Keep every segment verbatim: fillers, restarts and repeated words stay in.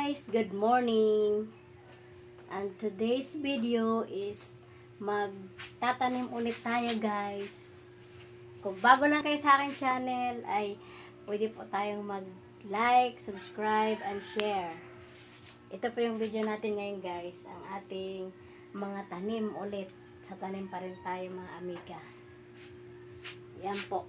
guys, good morning. And today's video is magtatanim ulit tayo guys. Kung bago lang kayo sa aking channel ay pwede po tayong mag-like, subscribe, and share. Ito po yung video natin ngayon guys, ang ating mga tanim ulit. Sa tanim pa rin tayo mga amiga. Yan po.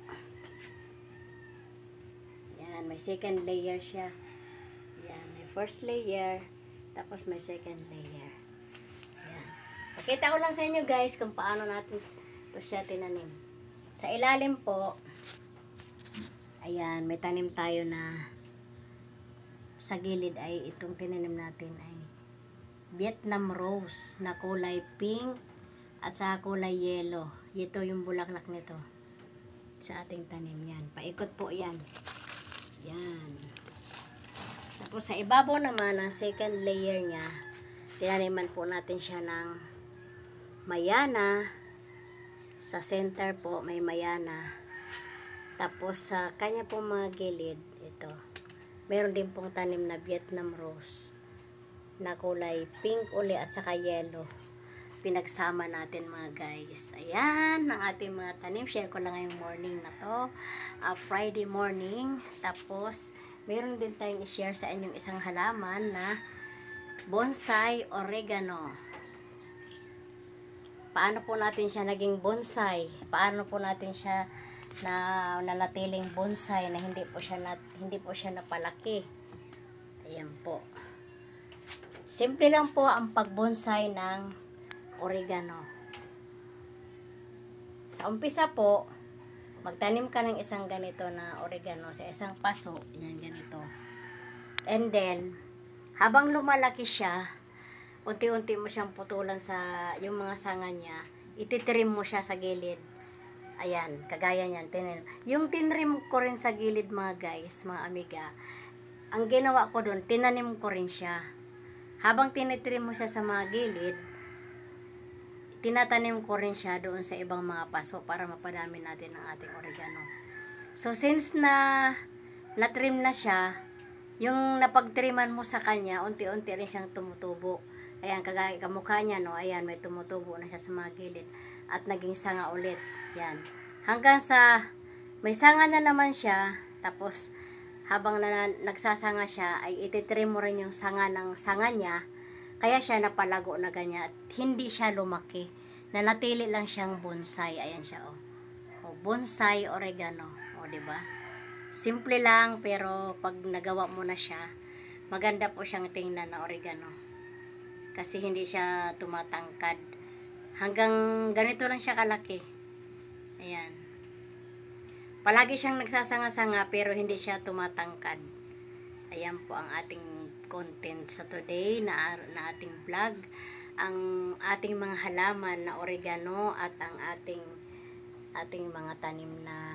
Yan, may second layer siya. Yan, may first layer, tapos may second layer. Yan. Pakita ko lang sa inyo guys kung paano natin ito siya tinanim. Sa ilalim po, ayan, may tanim tayo na sa gilid ay itong tinanim natin ay Vietnam rose na kulay pink at sa kulay yellow. Ito yung bulaklak nito sa ating tanim. Yan, paikot po yan. Yan. Tapos sa ibabaw naman, ang second layer niya, tinaniman po natin siya ng mayana. Sa center po, may mayana. Tapos sa kanya po mga gilid, ito, meron din pong tanim na Vietnam rose na kulay pink uli at saka yellow. Pinagsama natin mga guys. Ayan, ang ating mga tanim. Share ko lang ngayong morning na to. Uh, Friday morning. Tapos, meron din tayong i-share sa inyong isang halaman na bonsai oregano. Paano po natin siya naging bonsai? Paano po natin siya na nanatiling bonsai na hindi po siya na, hindi po siya napalaki? Ayan po. Simple lang po ang pagbonsai ng oregano. Sa umpisa po, magtanim ka ng isang ganito na oregano sa isang paso, yan ganito. And then, habang lumalaki siya, unti-unti mo siyang putulan sa yung mga sanga niya, ititrim mo siya sa gilid. Ayan, kagaya niyan. Tinin. Yung tinrim ko rin sa gilid mga guys, mga amiga, ang ginawa ko doon, tinanim ko rin siya. Habang tinitrim mo siya sa mga gilid, tinatanim ko rin siya doon sa ibang mga paso para mapadami natin ang ating oregano. So, since na natrim na siya, yung napagtriman mo sa kanya, unti-unti rin siyang tumutubo. Ayan, kagaya kamukha niya, no? Ayan, may tumutubo na siya sa mga gilid. At naging sanga ulit. Yan. Hanggang sa, may sanga na naman siya, tapos, habang na, nagsasanga siya, ay ititrim mo rin yung sanga ng sanga niya, kaya siya napalago na ganyan at hindi siya lumaki. Nanatili lang siyang bonsai. Ayan siya, oh. Oh, bonsai oregano. Oh, 'di ba? Simple lang pero pag nagawa mo na siya, maganda po siyang tingnan na oregano. Kasi hindi siya tumatangkad. Hanggang ganito lang siya kalaki. Ayan. Palagi siyang nagsasanga-sanga pero hindi siya tumatangkad. Ayan po ang ating content sa today na, na ating vlog. Ang ating mga halaman na oregano at ang ating ating mga tanim na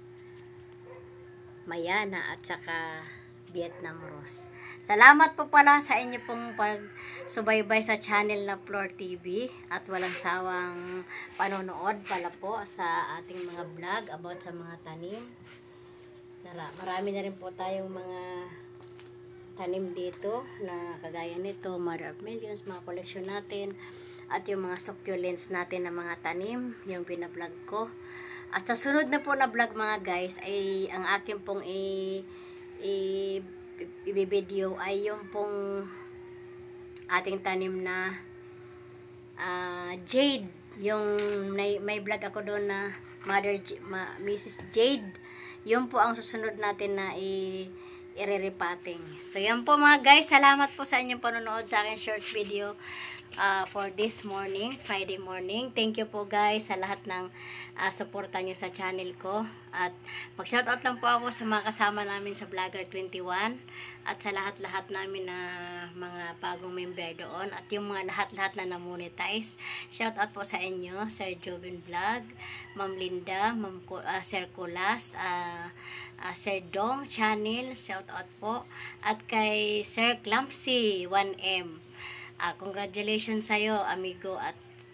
mayana at saka Vietnam rose. Salamat po pala sa inyo pong pagsubaybay sa channel na Floor T V at walang sawang panonood pala po sa ating mga vlog about sa mga tanim. Marami na rin po tayong mga tanim dito na kagaya nito, mother of millions, mga collection natin at yung mga succulents natin na mga tanim, yung binablog ko. At sa sunod na po na vlog mga guys ay ang akin pong i, i, i-video ay yung pong ating tanim na uh, jade. Yung may, may vlog ako doon na mother ma, Missus Jade. Yun po ang susunod natin na i iriripating. So, yan po mga guys. Salamat po sa inyong panonood sa aking short video uh, for this morning, Friday morning. Thank you po guys sa lahat ng uh, suporta nyo sa channel ko. At mag-shoutout lang po ako sa mga kasama namin sa Vlogger twenty-one at sa lahat-lahat namin na mga bagong member doon at yung mga lahat-lahat na namonetize. Shoutout po sa inyo, Sir Joven Vlog, Ma'am Linda, Ma'am uh, Sir Kulas, uh, uh, Sir Dong Channel, shoutout po. At kay Sir Clumsy one M. Uh, congratulations sa'yo, amigo at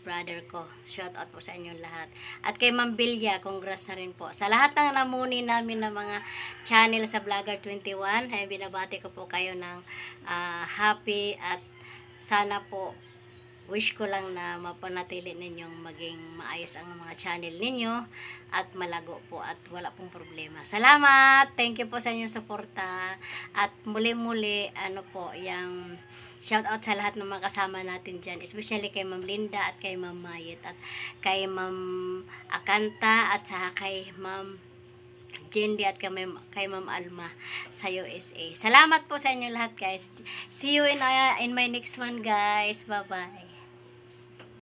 brother ko. Shout out po sa inyong lahat. At kay Ma'am Bilya, congrats na rin po. Sa lahat ng namuni namin ng mga channel sa Vlogger twenty-one, ay binabati ko po kayo ng uh, happy at sana po wish ko lang na mapanatili ninyong maging maayos ang mga channel ninyo at malago po at wala pong problema. Salamat! Thank you po sa inyong suporta. At muli-muli, ano po, yung shout out sa lahat ng mga kasama natin dyan. Especially kay Ma'am Linda at kay Ma'am Mayet at kay Ma'am Akanta at sa kay Ma'am Jenly at kay, kay Ma'am Alma sa U S A. Salamat po sa inyo lahat, guys. See you in, uh, in my next one, guys. Bye-bye.